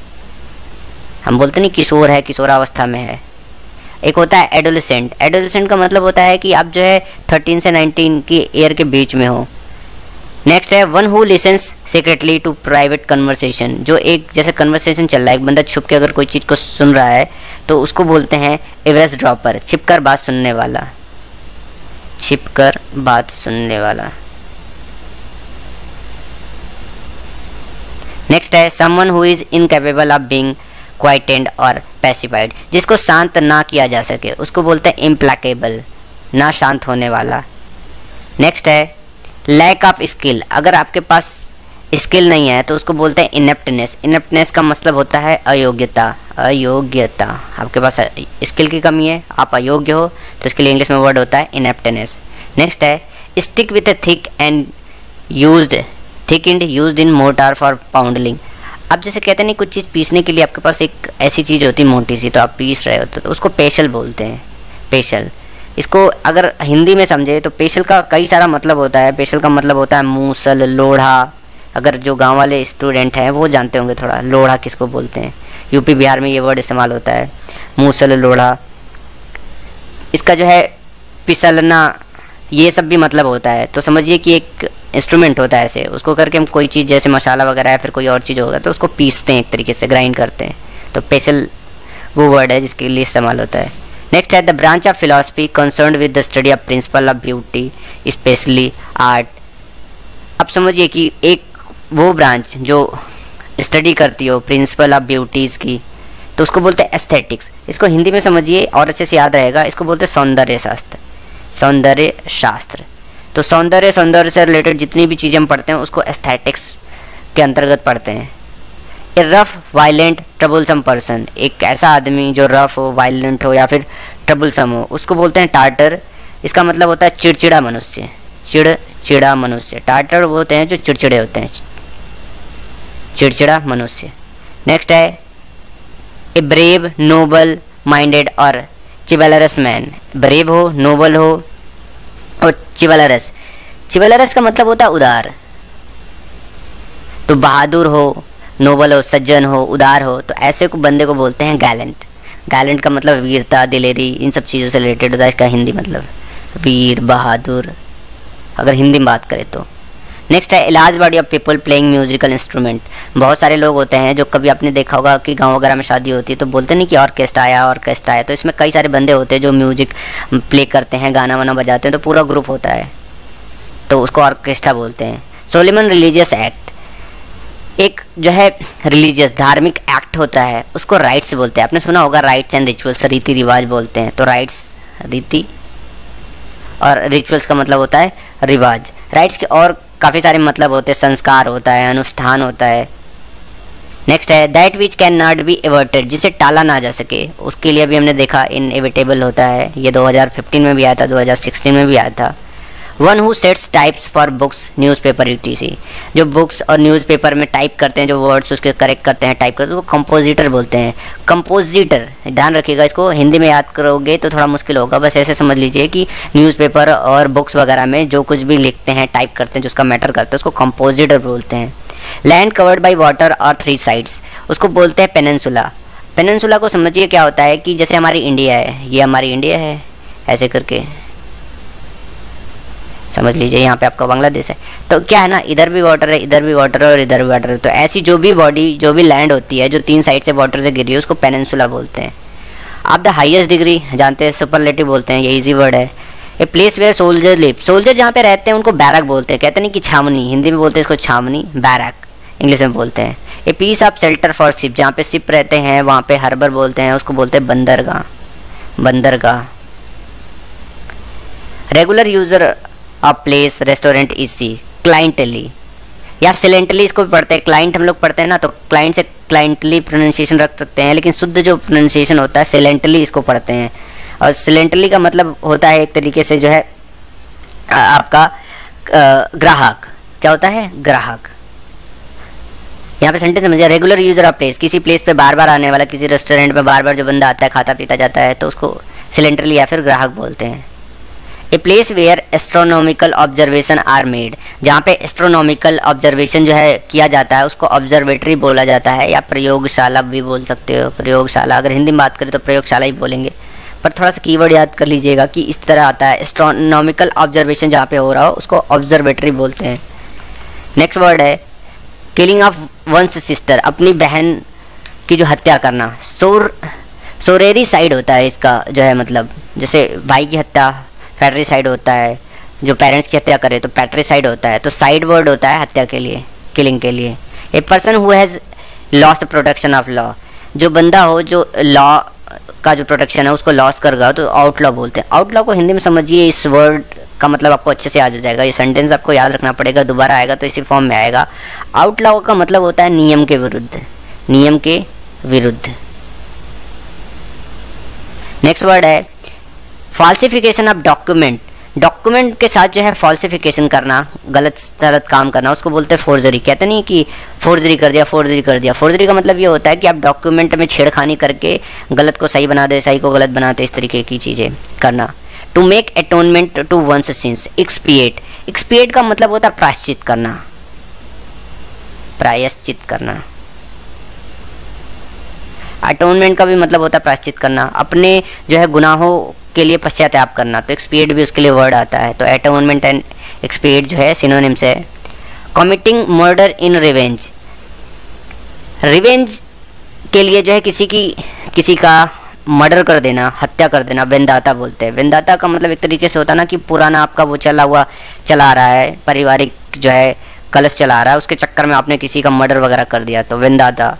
हम बोलते नहीं किशोर है, किशोरावस्था में है। एक होता है एडोलेसेंट, एडोलेसेंट का मतलब होता है कि आप जो है थर्टीन से नाइनटीन की ईयर के बीच में हो। नेक्स्ट है one who listens secretly to private conversation, जो एक जैसे कन्वर्सेशन चल रहा है, एक बंदा छुप के अगर कोई चीज़ को सुन रहा है तो उसको बोलते हैं एवरेज ड्रॉपर, छिपकर बात सुनने वाला, छिपकर बात सुनने वाला। नेक्स्ट है someone who is incapable of being quietened और पैसिफाइड, जिसको शांत ना किया जा सके उसको बोलते हैं इम्प्लाकेबल, ना शांत होने वाला। नेक्स्ट है लैक ऑफ स्किल, अगर आपके पास स्किल नहीं है तो उसको बोलते हैं इनेप्टनेस। इनेप्टनेस का मतलब होता है अयोग्यता, अयोग्यता, आपके पास स्किल की कमी है, आप अयोग्य हो, तो इसके लिए इंग्लिश में वर्ड होता है इनेप्टनेस। नेक्स्ट है stick with a thick end used, thick end used in mortar for pounding. अब जैसे कहते हैं नहीं कुछ चीज़ पीसने के लिए आपके पास एक ऐसी चीज़ होती है मोटी सी, तो आप पीस रहे होते तो उसको पेशल बोलते हैं, पेशल। इसको अगर हिंदी में समझे तो पेशल का कई सारा मतलब होता है। पेशल का मतलब होता है मूसल, लोढ़ा, अगर जो गांव वाले स्टूडेंट हैं वो जानते होंगे थोड़ा, लोढ़ा किसको बोलते हैं, यूपी बिहार में ये वर्ड इस्तेमाल होता है, मूसल, लोढ़ा। इसका जो है पिसलना, ये सब भी मतलब होता है। तो समझिए कि एक इंस्ट्रूमेंट होता है ऐसे, उसको करके हम कोई चीज़ जैसे मसाला वगैरह या फिर कोई और चीज़ होगा तो उसको पीसते हैं, एक तरीके से ग्राइंड करते हैं, तो पेशल वो वर्ड है जिसके लिए इस्तेमाल होता है। नेक्स्ट है the branch of philosophy concerned with the study of principle of beauty specially art. अब समझिए कि एक वो ब्रांच जो स्टडी करती हो प्रिंसिपल ऑफ ब्यूटीज़ की, तो उसको बोलते हैं एस्थेटिक्स। इसको हिंदी में समझिए और अच्छे से याद रहेगा, इसको बोलते हैं सौंदर्य शास्त्र, सौंदर्य शास्त्र। तो सौंदर्य सौंदर्य से रिलेटेड जितनी भी चीज़ें हम पढ़ते हैं उसको एस्थेटिक्स के अंतर्गत पढ़ते हैं। A rough violent troublesome person, एक ऐसा आदमी जो रफ हो, वायलेंट हो या फिर ट्रबुलसम हो, उसको बोलते हैं टार्टर। इसका मतलब होता है चिड़चिड़ा मनुष्य, चिड़चिड़ा मनुष्य। टार्टर वो होते हैं जो चिड़चिड़े होते हैं, चिड़चिड़ा मनुष्य। नेक्स्ट है ए ब्रेव नोबल माइंडेड और चिवलरस मैन, ब्रेव हो, नोबल हो और चिवलरस। चिवलरस का मतलब होता है उदार, तो बहादुर हो, नोबल हो, सज्जन हो, उदार हो, तो ऐसे को बंदे को बोलते हैं गैलेंट। गैलेंट का मतलब वीरता, दिलेरी, इन सब चीज़ों से रिलेटेड होता है इसका हिंदी मतलब, वीर, बहादुर, अगर हिंदी में बात करें तो। नेक्स्ट है large body of people playing musical instrument. बहुत सारे लोग होते हैं जो कभी आपने देखा होगा कि गांव वगैरह में शादी होती है तो बोलते नहीं कि ऑर्केस्ट्रा आया ऑर्केस्ट्रा आया, तो इसमें कई सारे बंदे होते हैं जो म्यूजिक प्ले करते हैं, गाना वाना बजाते हैं, तो पूरा ग्रुप होता है, तो उसको ऑर्केस्ट्रा बोलते हैं। सोलेमन रिलीजियस एक्ट, एक जो है रिलीजियस धार्मिक एक्ट होता है, उसको राइट्स बोलते हैं। आपने सुना होगा राइट्स एंड रिचुअल्स, रीति रिवाज बोलते हैं, तो राइट्स रीति और रिचुअल्स का मतलब होता है रिवाज। राइट्स के और काफ़ी सारे मतलब होते हैं, संस्कार होता है, अनुष्ठान होता है। नेक्स्ट है that which can not be averted, जिसे टाला ना जा सके, उसके लिए भी हमने देखा इनएविटेबल होता है, ये दो हज़ार पंद्रह में भी आया था, दो हज़ार सोलह में भी आया था। One who sets types for books newspaper etc, जो बुक्स और न्यूज़पेपर में टाइप करते हैं, जो वर्ड्स उसके करेक्ट करते हैं, टाइप करते हैं, वो कंपोजिटर बोलते हैं। कंपोजिटर, ध्यान रखिएगा, इसको हिंदी में याद करोगे तो थोड़ा मुश्किल होगा, बस ऐसे समझ लीजिए कि न्यूज़पेपर और बुक्स वगैरह में जो कुछ भी लिखते हैं, टाइप करते हैं, जो उसका मैटर करते हैं, उसको कंपोजिटर बोलते हैं। लैंड कवर्ड बाई वाटर और थ्री साइड्स, उसको बोलते हैं पेनिनसुला। पेनिनसुला को समझिए क्या होता है कि जैसे हमारी इंडिया है, ये हमारी इंडिया है, ऐसे करके समझ लीजिए, यहाँ पे आपका बांग्लादेश है, तो क्या है ना, इधर भी वाटर है, इधर भी वाटर है और इधर भी वाटर है, तो ऐसी जो भी बॉडी, जो भी लैंड होती है जो तीन साइड से वाटर से घिरी है, उसको पेनिनसुला बोलते हैं। आप द हाईएस्ट डिग्री जानते हैं, सुपरलेटिव बोलते हैं, ये इजी वर्ड है। A place where soldier live, soldier जहाँ पे रहते हैं उनको बैरक बोलते हैं, कहते नहीं कि छावनी, हिंदी में बोलते हैं इसको छावनी, बैरक इंग्लिश में बोलते हैं। A piece of shelter for ship, जहाँ पे शिप रहते हैं वहाँ पे हार्बर बोलते हैं, उसको बोलते हैं बंदरगाह, बंदरगाह। Regular user of place restaurant इसी, क्लाइंटली या सिलेंटली इसको भी पढ़ते हैं, क्लाइंट हम लोग पढ़ते हैं ना, तो क्लाइंट से क्लाइंटली प्रोनाउंसिएशन रख सकते हैं, लेकिन शुद्ध जो प्रोनाउंसिएशन होता है सिलेंटली इसको पढ़ते हैं। और सिलेंटली का मतलब होता है एक तरीके से जो है आपका ग्राहक, क्या होता है, ग्राहक। यहाँ पे सेंटेंस समझिए, रेगुलर यूजर ऑफ प्लेस, किसी प्लेस पे बार बार आने वाला, किसी रेस्टोरेंट में बार बार जो बंदा आता है, खाता पीता जाता है, तो उसको सिलेंटली या फिर ग्राहक बोलते हैं। A place where astronomical observation are made, जहाँ पे एस्ट्रोनॉमिकल ऑब्जर्वेशन जो है किया जाता है उसको ऑब्जर्वेटरी बोला जाता है, या प्रयोगशाला भी बोल सकते हो, प्रयोगशाला, अगर हिंदी में बात करें तो प्रयोगशाला ही बोलेंगे, पर थोड़ा सा कीवर्ड याद कर लीजिएगा कि इस तरह आता है, एस्ट्रोनॉमिकल ऑब्जर्वेशन जहाँ पे हो रहा हो उसको ऑब्जर्वेटरी बोलते हैं। नेक्स्ट वर्ड है किलिंग ऑफ वंस सिस्टर, अपनी बहन की जो हत्या करना, सोर सोरेरी साइड होता है इसका जो है मतलब, जैसे भाई की हत्या पैट्रिसाइड होता है, जो पेरेंट्स की हत्या करे तो पैट्रिसाइड होता है, तो साइड वर्ड होता है हत्या के लिए, किलिंग के लिए। A person who has lost protection of law, जो बंदा हो जो लॉ का जो प्रोटेक्शन है उसको लॉस कर गया तो आउटलॉ बोलते हैं। आउटलॉ को हिंदी में समझिए, इस वर्ड का मतलब आपको अच्छे से याद हो जाएगा, ये सेंटेंस आपको याद रखना पड़ेगा, दोबारा आएगा तो इसी फॉर्म में आएगा। आउटलॉ का मतलब होता है नियम के विरुद्ध, नियम के विरुद्ध। नेक्स्ट वर्ड है फॉल्सिफिकेशन ऑफ डॉक्यूमेंट, डॉक्यूमेंट के साथ जो है फॉल्सिफिकेशन करना, गलत सलत काम करना, उसको बोलते हैं फोर्जरी। कहते नहीं कि फोर्जरी कर दिया, फोर्जरी कर दिया, फोर्जरी का मतलब ये होता है कि आप डॉक्यूमेंट में छेड़खानी करके गलत को सही बना दे, सही को गलत बनाते, इस तरीके की चीज़ें करना। To make atonement to one's sins, expiate, expiate का मतलब होता है प्रायश्चित करना, प्रायश्चित करना। अटोनमेंट का भी मतलब होता है प्रायश्चित करना, अपने जो है गुनाहों के लिए पश्चाताप करना, तो एक्सपिएट भी उसके लिए वर्ड आता है, तो एटोनमेंट एंड एक्सपिएट जो है सिनोनिम्स है। Committing murder in revenge, revenge के लिए जो है किसी की किसी का मर्डर कर देना, हत्या कर देना, वेंदाता बोलते हैं। वेंदाता का मतलब एक तरीके से होता है ना कि पुराना आपका वो चला हुआ चला रहा है, पारिवारिक जो है कलश चला रहा है, उसके चक्कर में आपने किसी का मर्डर वगैरह कर दिया, तो वेंदाता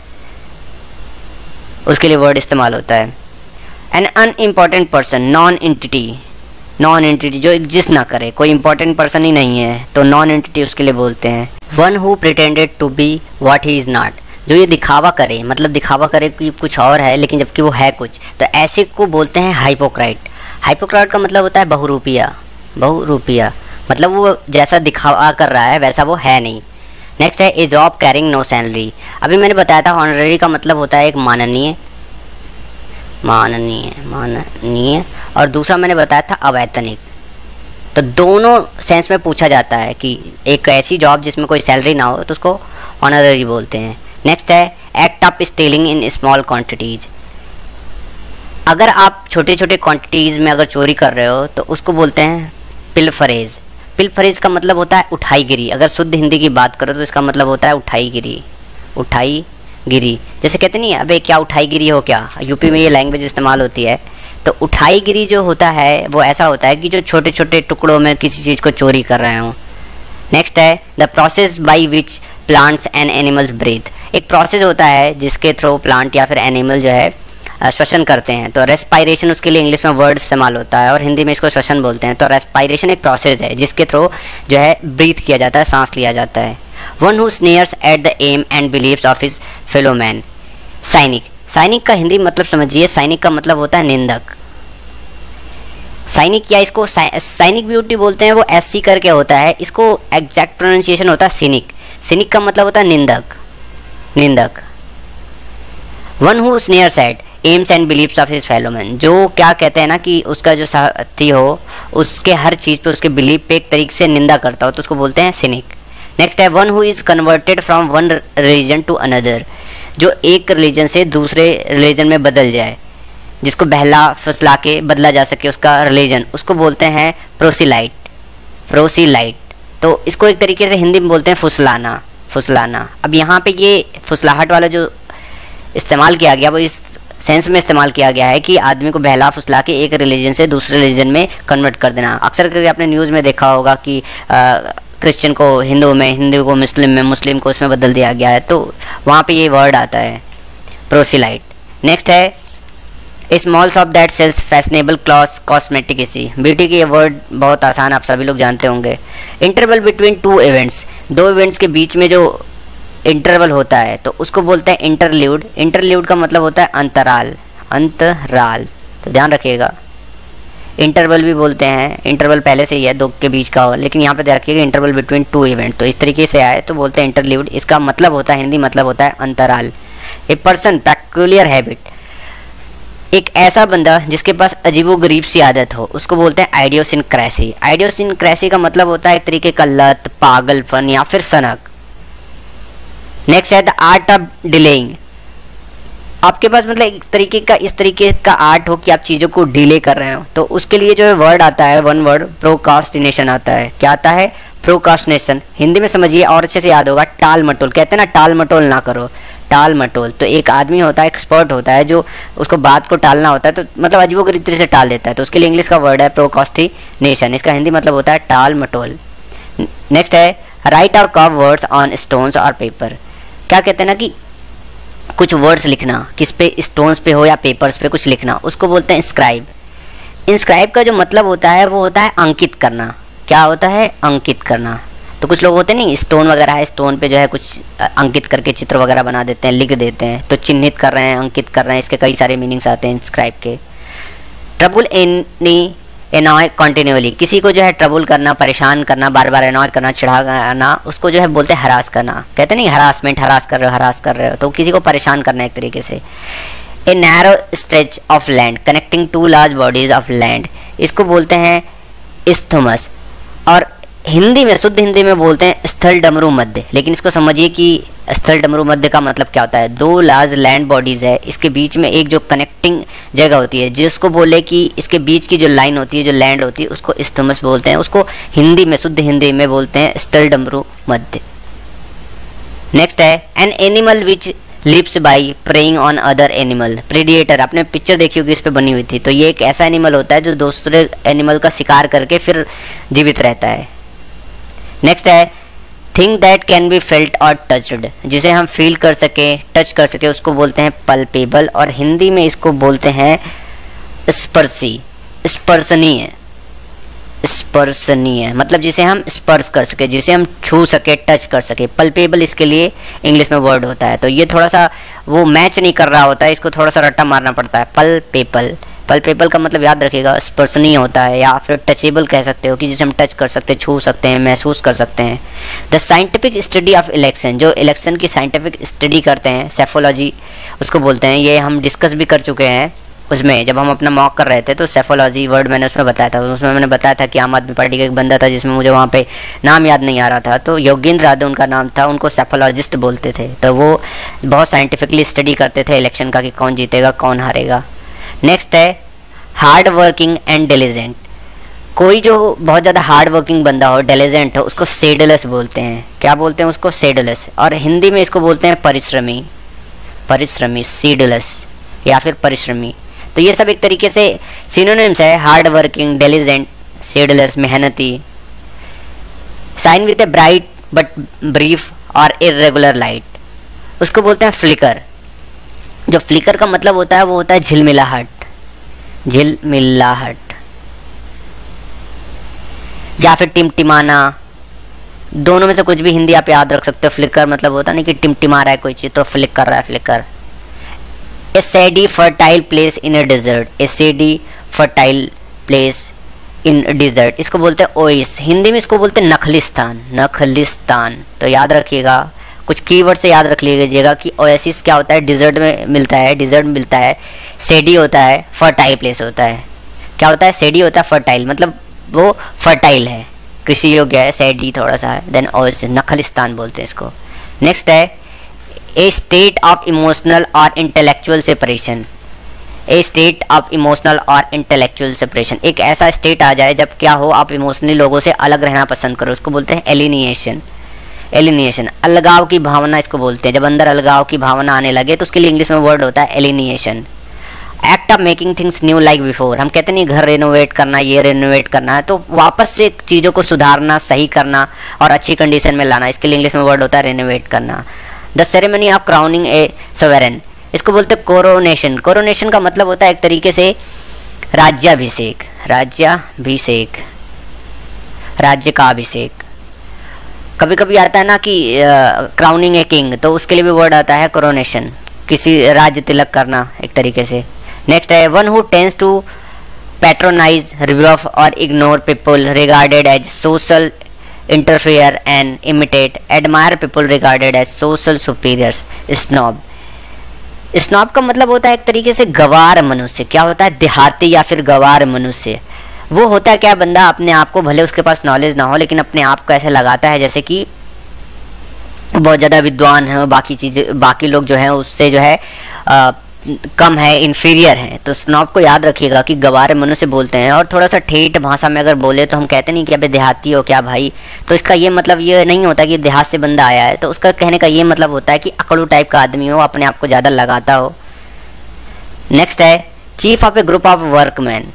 उसके लिए वर्ड इस्तेमाल होता है। An unimportant person, non entity, non entity जो एग्जिस्ट ना करे, कोई इंपॉर्टेंट पर्सन ही नहीं है तो नॉन एंटिटी उसके लिए बोलते हैं। One who pretended to be what he is not, जो ये दिखावा करे, मतलब दिखावा करे कि कुछ और है लेकिन जबकि वो है कुछ, तो ऐसे को बोलते हैं हाइपोक्राइट। हाइपोक्राइट का मतलब होता है बहुरूपिया, बहुरूपिया मतलब वो जैसा दिखावा कर रहा है वैसा वो है नहीं। नेक्स्ट है a job carrying no salary, अभी मैंने बताया था ऑनररी का मतलब होता है एक माननीय, माननीय माननीय और दूसरा मैंने बताया था अवैतनिक, तो दोनों सेंस में पूछा जाता है कि एक ऐसी जॉब जिसमें कोई सैलरी ना हो तो उसको ऑनररी बोलते हैं। नेक्स्ट है act of stealing in small quantities. अगर आप छोटे छोटे क्वांटिटीज़ में अगर चोरी कर रहे हो तो उसको बोलते हैं पिलफरेज। पिलफरेज का मतलब होता है उठाईगिरी। अगर शुद्ध हिंदी की बात करो तो इसका मतलब होता है उठाईगिरी, उठाईगिरी। जैसे कहते नहीं अबे क्या उठाईगिरी हो क्या, यूपी में ये लैंग्वेज इस्तेमाल होती है। तो उठाईगिरी जो होता है वो ऐसा होता है कि जो छोटे छोटे टुकड़ों में किसी चीज़ को चोरी कर रहे हो। नेक्स्ट है the process by which plants and animals breathe. एक प्रोसेस होता है जिसके थ्रू प्लांट या फिर एनिमल जो है श्वसन करते हैं। तो रेस्पायरेशन उसके लिए इंग्लिश में वर्ड इस्तेमाल होता है और हिंदी में इसको श्वसन बोलते हैं। तो रेस्पायरेशन एक प्रोसेस है जिसके थ्रू जो है ब्रीथ किया जाता है, सांस लिया जाता है। One who sneers at the aim and beliefs of his fellow man. सैनिक। सैनिक का हिंदी मतलब समझिए, सैनिक का मतलब होता है निंदक। सैनिक या इसको सैनिक ब्यूटी बोलते हैं, वो एस सी करके होता है। इसको एग्जैक्ट प्रोनाउंसिएशन होता है सिनिक। सिनिक का मतलब होता है निंदक, निंदक। One who sneers at aims and beliefs of his fellow man. जो क्या कहते हैं ना कि उसका जो साथी हो उसके हर चीज़ पे, उसके बिलीव पे एक तरीके से निंदा करता हो तो उसको बोलते हैं सिनिक। नेक्स्ट है one who is converted from one religion to another. जो एक रिलीजन से दूसरे रिलीजन में बदल जाए, जिसको बहला फुसला के बदला जा सके उसका रिलीजन, उसको बोलते हैं प्रोसिलाइट, प्रोसिलाइट। तो इसको एक तरीके से हिंदी में बोलते हैं फुसलाना, फुसलाना। अब यहाँ पे ये फुसलाहट वाला जो इस्तेमाल किया गया वो इस सेंस में इस्तेमाल किया गया है कि आदमी को बहला फुसला के एक रिलीजन से दूसरे रिलीजन में कन्वर्ट कर देना। अक्सर करके आपने न्यूज़ में देखा होगा कि क्रिश्चियन को हिंदू में, हिंदू को मुस्लिम में, मुस्लिम को उसमें बदल दिया गया है। तो वहाँ पे ये वर्ड आता है प्रोसिलाइट। नेक्स्ट है small shop that sells fashionable clothes cosmetic. इसी ब्यूटी की ये वर्ड बहुत आसान, आप सभी लोग जानते होंगे। Interval between two events. दो इवेंट्स के बीच में जो इंटरवल होता है तो उसको बोलते हैं इंटरल्यूड। इंटरल्यूड का मतलब होता है अंतराल, अंतराल। तो ध्यान रखिएगा, इंटरवल भी बोलते हैं। इंटरवल पहले से ही है, दो के बीच का हो, लेकिन यहाँ पे ध्यान रखिएगा इंटरवल बिटवीन टू इवेंट। तो इस तरीके से आए तो बोलते हैं इंटरल्यूड। इसका मतलब होता है, हिंदी मतलब होता है अंतराल। A person peculiar habit. एक ऐसा बंदा जिसके पास अजीबोगरीब सी आदत हो उसको बोलते हैं आइडियोसिनक्रेसी। आइडियोसिनक्रेसी का मतलब होता है एक तरीके का लत, पागलपन या फिर सनक। नेक्स्ट है द आर्ट ऑफ डिलेइंग। आपके पास मतलब एक तरीके का इस तरीके का आर्ट हो कि आप चीज़ों को डिले कर रहे हो, तो उसके लिए जो है वर्ड आता है, वन वर्ड प्रोकास्टिनेशन आता है। क्या आता है? प्रोकास्टिनेशन। हिंदी में समझिए और अच्छे से याद होगा, टाल मटोल। कहते हैं ना टाल मटोल ना करो, टाल मटोल। तो एक आदमी होता है, एक्सपर्ट होता है, जो उसको बात को टालना होता है तो मतलब अजीबोगरीब तरीके से टाल देता है। तो उसके लिए इंग्लिश का वर्ड है प्रोकास्टिनेशन। इसका हिंदी मतलब होता है टाल मटोल। नेक्स्ट है राइट और कर्व वर्ड्स ऑन स्टोन्स और पेपर। क्या कहते हैं ना कि कुछ वर्ड्स लिखना, किस पे, स्टोन्स पे हो या पेपर्स पे कुछ लिखना, उसको बोलते हैं इंस्क्राइब। इंस्क्राइब का जो मतलब होता है वो होता है अंकित करना। क्या होता है? अंकित करना। तो कुछ लोग होते हैं नहीं, स्टोन वगैरह है, स्टोन पे जो है कुछ अंकित करके चित्र वगैरह बना देते हैं, लिख देते हैं, तो चिन्हित कर रहे हैं, अंकित कर रहे हैं। इसके कई सारे मीनिंग्स आते हैं इंस्क्राइब के। Trouble any annoy continuously. किसी को जो है ट्रबल करना, परेशान करना, बार बार एनॉय करना, चिढ़ाना, उसको जो है बोलते हैं हरास करना। कहते नहीं हरासमेंट, हरास कर रहे हो, हरास कर रहे हो, तो किसी को परेशान करना एक तरीके से। A narrow stretch of land connecting two large bodies of land, इसको बोलते हैं इस्थमस। और हिंदी में, शुद्ध हिंदी में बोलते हैं स्थल डमरू मध्य। लेकिन इसको समझिए कि स्थल डमरू मध्य का मतलब क्या होता है? दो लार्ज लैंड बॉडीज है, इसके बीच में एक जो कनेक्टिंग जगह होती है, जिसको बोले कि इसके बीच की जो लाइन होती है, जो लैंड होती है, उसको इस्थमस बोलते हैं। उसको हिंदी में, शुद्ध हिंदी में बोलते हैं स्थल डमरू मध्य। नेक्स्ट है an animal which lives by preying on other animal. Predator, आपने पिक्चर देखी होगी, इस पे बनी हुई थी। तो ये एक ऐसा एनिमल होता है जो दूसरे एनिमल का शिकार करके फिर जीवित रहता है। नेक्स्ट है thing that can be felt और टच्ड, जिसे हम फील कर सके, टच कर सके, उसको बोलते हैं पल्पेबल। और हिंदी में इसको बोलते हैं स्पर्शी, स्पर्शनीय, स्पर्शनीय मतलब जिसे हम स्पर्श कर सके, जिसे हम छू सके, टच कर सके। पल्पेबल इसके लिए इंग्लिश में वर्ड होता है। तो ये थोड़ा सा वो मैच नहीं कर रहा होता है, इसको थोड़ा सा रट्टा मारना पड़ता है। पल्पेबल, पल्पेबल का मतलब याद रखिएगा स्पर्शनीय होता है, या फिर टचेबल कह सकते हो कि जिसे हम टच कर सकते हैं, छू सकते हैं, महसूस कर सकते हैं। The scientific study of election, जो इलेक्शन की साइंटिफिक स्टडी करते हैं, सेफोलॉजी उसको बोलते हैं। ये हम डिस्कस भी कर चुके हैं उसमें जब हम अपना मॉक कर रहे थे तो सेफोलॉजी वर्ड मैंने उसमें बताया था, उसमें मैंने बताया था कि आम आदमी पार्टी का एक बंदा था जिसमें मुझे वहाँ पे नाम याद नहीं आ रहा था, तो योगेंद्र यादव उनका नाम था, उनको सेफोलॉजिस्ट बोलते थे। तो वो बहुत साइंटिफिकली स्टडी करते थे इलेक्शन का कि कौन जीतेगा कौन हारेगा। नेक्स्ट है हार्ड वर्किंग एंड डिलिजेंट। कोई जो बहुत ज़्यादा हार्ड वर्किंग बंदा हो, डिलिजेंट हो, उसको सेडुलस बोलते हैं। क्या बोलते हैं उसको? सेडुलस। और हिंदी में इसको बोलते हैं परिश्रमी, परिश्रमी, सीडुलस या फिर परिश्रमी। तो ये सब एक तरीके से सिनोनिम्स है, हार्ड वर्किंग, डिलिजेंट, सेडुलस, मेहनती। Shine with a bright but brief और इरेगुलर लाइट, उसको बोलते हैं फ्लिकर। जो फ्लिकर का मतलब होता है वो होता है झिलमिलाहट, झिलमिलाहट या फिर टिमटिमाना, दोनों में से कुछ भी हिंदी आप याद रख सकते हो। फ्लिकर मतलब होता नहीं कि टिमटिमा रहा है कोई चीज़ तो फ्लिक कर रहा है, flicker. A sandy fertile place in a desert, a sandy fertile place in desert, इसको बोलते हैं ओइस। हिंदी में इसको बोलते हैं नखलिस्तान, नखलिस्तान। तो याद रखिएगा, कुछ कीवर्ड से याद रख लीजिएगा कि ओएसिस क्या होता है, डिजर्ट में मिलता है, डिजर्ट मिलता है। सैडी होता है, फर्टाइल प्लेस होता है। क्या होता है? सैडी होता है फर्टाइल, मतलब वो फर्टाइल है, कृषि योग्य है, सैडी थोड़ा सा है। देन ओएसिस, नखलिस्तान बोलते हैं इसको। नेक्स्ट है ए स्टेट ऑफ इमोशनल और intellectual separation, a state of emotional और इंटेलेक्चुअल सेपरेशन, एक ऐसा स्टेट आ जाए जब क्या हो, आप इमोशनली लोगों से अलग रहना पसंद करो, उसको बोलते हैं एलिनिएशन। एलिनिएशन, अलगाव की भावना इसको बोलते हैं। जब अंदर अलगाव की भावना आने लगे तो उसके लिए इंग्लिश में वर्ड होता है alienation. Act of making things new like before, हम कहते नहीं घर रेनोवेट करना, ये रेनोवेट करना है, तो वापस से चीज़ों को सुधारना, सही करना और अच्छी कंडीशन में लाना, इसके लिए इंग्लिश में वर्ड होता है रेनोवेट करना। The ceremony of crowning a sovereign, इसको बोलते हैं कोरोनेशन। कोरोनेशन का मतलब होता है एक तरीके से राज्याभिषेक, राज्याभिषेक, राज्य का अभिषेक। कभी कभी आता है ना कि क्राउनिंग ए किंग, तो उसके लिए भी वर्ड आता है कोरोनेशन, किसी राज्य तिलक करना एक तरीके से। नेक्स्ट है one who tends to patronise, rebuff और ignore people regarded as social इंटरफेयर and imitate, admire people regarded as social superiors, snob. Snob का मतलब होता है एक तरीके से गवार मनुष्य। क्या होता है? देहाती या फिर गवार मनुष्य। वो होता है क्या, बंदा अपने आप को, भले उसके पास नॉलेज ना हो, लेकिन अपने आप को ऐसे लगाता है जैसे कि बहुत ज़्यादा विद्वान है, बाकी चीज़ें, बाकी लोग जो हैं उससे जो है आ, कम है, इन्फीरियर है। तो स्नॉब को याद रखिएगा कि गवार मनुष्य बोलते हैं। और थोड़ा सा ठेठ भाषा में अगर बोले तो हम कहते नहीं कि अबे देहाती हो क्या भाई, तो इसका ये मतलब ये नहीं होता कि देहात से बंदा आया है, तो उसका कहने का ये मतलब होता है कि अकड़ू टाइप का आदमी हो, अपने आप को ज़्यादा लगाता हो। नेक्स्ट है chief of a group of workman.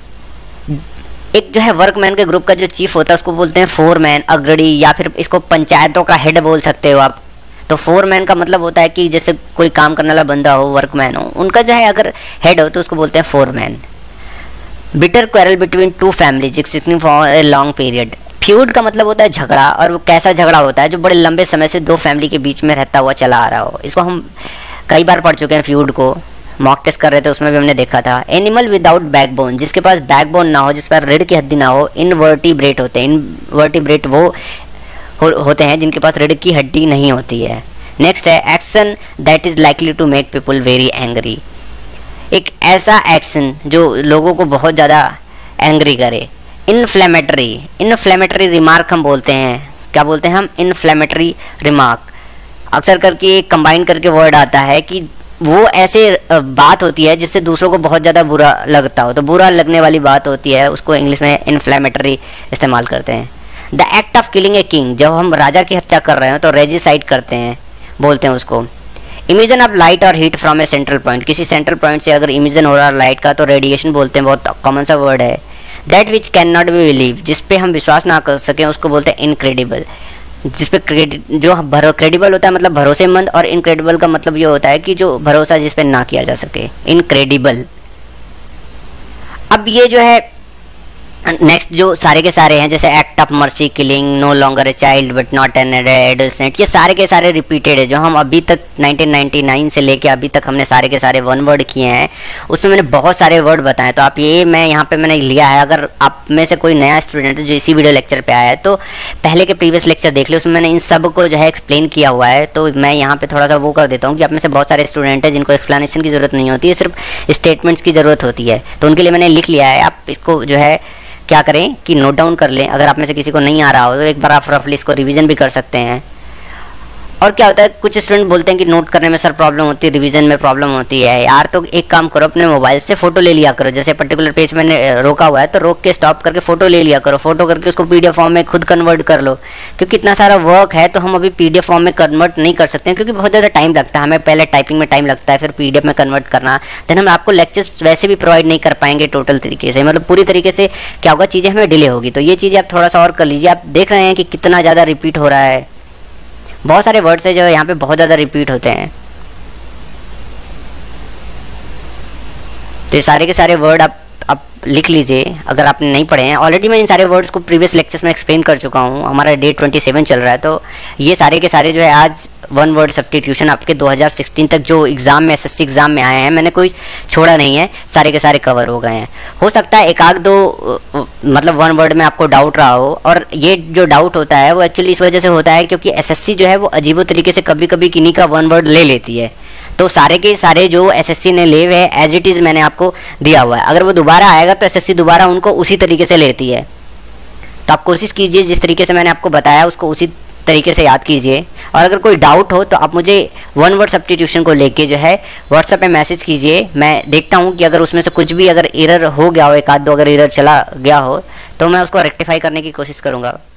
एक जो है वर्कमैन के ग्रुप का जो चीफ होता है उसको बोलते हैं फोरमैन, अग्रणी, या फिर इसको पंचायतों का हेड बोल सकते हो आप। तो फोरमैन का मतलब होता है कि जैसे कोई काम करने वाला बंदा हो, वर्कमैन हो, उनका जो है अगर हेड हो तो उसको बोलते हैं foreman. Bitter quarrel between two families existing for a long period. Feud का मतलब होता है झगड़ा, और वो कैसा झगड़ा होता है जो बड़े लंबे समय से दो फैमिली के बीच में रहता हुआ चला आ रहा हो। इसको हम कई बार पढ़ चुके हैं फ्यूड को, मॉक टेस्ट कर रहे थे उसमें भी हमने देखा था। एनिमल विदाउट बैकबोन, जिसके पास बैकबोन ना हो, जिस पर रीढ़ की हड्डी ना हो, इनवर्टिब्रेट होते हैं। इनवर्टिब्रेट वो हो, होते हैं जिनके पास रीढ़ की हड्डी नहीं होती है। नेक्स्ट है action that is likely to make people very angry. एक ऐसा एक्शन जो लोगों को बहुत ज़्यादा एंग्री करे। इनफ्लेमेटरी, इनफ्लेमेटरी रिमार्क हम बोलते हैं। क्या बोलते हैं हम? Inflammatory remark. अक्सर करके कंबाइन करके वर्ड आता है कि वो ऐसे बात होती है जिससे दूसरों को बहुत ज़्यादा बुरा लगता हो, तो बुरा लगने वाली बात होती है, उसको इंग्लिश में इनफ्लेमेटरी इस्तेमाल करते हैं। The act of killing a king, जब हम राजा की हत्या कर रहे हो तो रेजिसाइड करते हैं, बोलते हैं उसको। इमिजन ऑफ लाइट और heat from a central point, किसी सेंट्रल पॉइंट से अगर इमिजन हो रहा है लाइट का तो रेडिएशन बोलते हैं, बहुत कॉमन सा वर्ड है। That which can not be believe, जिस पे हम विश्वास ना कर सकें उसको बोलते हैं इनक्रेडिबल। जिस पे जो भरो क्रेडिबल होता है मतलब भरोसेमंद, और इनक्रेडिबल का मतलब ये होता है कि जो भरोसा जिस पे ना किया जा सके, इनक्रेडिबल। अब ये जो है नेक्स्ट जो सारे के सारे हैं, जैसे act of mercy, killing, no longer a child but not an adolescent, ये सारे के सारे रिपीटेड है जो हम अभी तक नाइनटीन नाइंटी नाइन से लेके अभी तक हमने सारे के सारे वन वर्ड किए हैं। उसमें मैंने बहुत सारे वर्ड बताए, तो आप ये मैं यहाँ पे मैंने लिया है। अगर आप में से कोई नया स्टूडेंट है जो इसी वीडियो लेक्चर पे आया है तो पहले के प्रीवियस लेक्चर देख लो, उसमें मैंने इन सब को जो है एक्सप्लेन किया हुआ है। तो मैं यहाँ पे थोड़ा सा वो कर देता हूँ कि आप में से बहुत सारे स्टूडेंट हैं जिनको एक्सप्लेनेशन की जरूरत नहीं होती है, सिर्फ स्टेटमेंट्स की जरूरत होती है, तो उनके लिए मैंने लिख लिया है। आप इसको जो है क्या करें कि नोट डाउन कर लें। अगर आप में से किसी को नहीं आ रहा हो तो एक बार आप रफली इसको रिवीजन भी कर सकते हैं। और क्या होता है, कुछ स्टूडेंट बोलते हैं कि नोट करने में सर प्रॉब्लम होती है, रिवीजन में प्रॉब्लम होती है। यार तो एक काम करो, अपने मोबाइल से फोटो ले लिया करो। जैसे पर्टिकुलर पेज मैंने रोका हुआ है तो रोक के स्टॉप करके फोटो ले लिया करो, फोटो करके उसको पीडीएफ फॉर्म में खुद कन्वर्ट कर लो। क्योंकि इतना सारा वर्क है तो हम अभी पीडीएफ फॉर्म में कन्वर्ट नहीं कर सकते हैं, क्योंकि बहुत ज़्यादा टाइम लगता है। हमें पहले टाइपिंग में टाइम लगता है, फिर पीडीएफ में कन्वर्ट करना, देन हम आपको लेक्चर्स वैसे भी प्रोवाइड नहीं कर पाएंगे टोटल तरीके से, मतलब पूरी तरीके से क्या होगा, चीज़ें हमें डिले होगी। तो ये चीज़ें आप थोड़ा सा और कर लीजिए। आप देख रहे हैं कि कितना ज़्यादा रिपीट हो रहा है, बहुत सारे वर्ड्स हैं जो यहाँ पे बहुत ज़्यादा रिपीट होते हैं। तो ये सारे के सारे वर्ड आप आप लिख लीजिए अगर आपने नहीं पढ़े हैं। ऑलरेडी मैं इन सारे वर्ड्स को प्रीवियस लेक्चर्स में एक्सप्लेन कर चुका हूँ। हमारा डे ट्वेंटी सेवन चल रहा है, तो ये सारे के सारे जो है आज वन वर्ड सब्स्टिट्यूशन आपके दो हज़ार सोलह तक जो एग्जाम में एसएससी एग्जाम में आए हैं, मैंने कोई छोड़ा नहीं है, सारे के सारे कवर हो गए हैं। हो सकता है एक आध दो मतलब वन वर्ड में आपको डाउट रहा हो, और ये जो डाउट होता है वो एक्चुअली इस वजह से होता है क्योंकि एसएससी जो है वो अजीबो तरीके से कभी कभी किन्हीं का वन वर्ड ले लेती है। तो सारे के सारे जो एसएससी ने ले हुए हैं एज इट इज़ मैंने आपको दिया हुआ है। अगर वो दोबारा आएगा तो एसएससी दोबारा उनको उसी तरीके से लेती है। तो आप कोशिश कीजिए जिस तरीके से मैंने आपको बताया उसको उसी तरीके से याद कीजिए। और अगर कोई डाउट हो तो आप मुझे वन वर्ड सब्स्टिट्यूशन को लेके जो है व्हाट्सएप पे मैसेज कीजिए। मैं देखता हूँ कि अगर उसमें से कुछ भी अगर एरर हो गया हो, एक आध दो अगर एरर चला गया हो तो मैं उसको रेक्टिफाई करने की कोशिश करूँगा।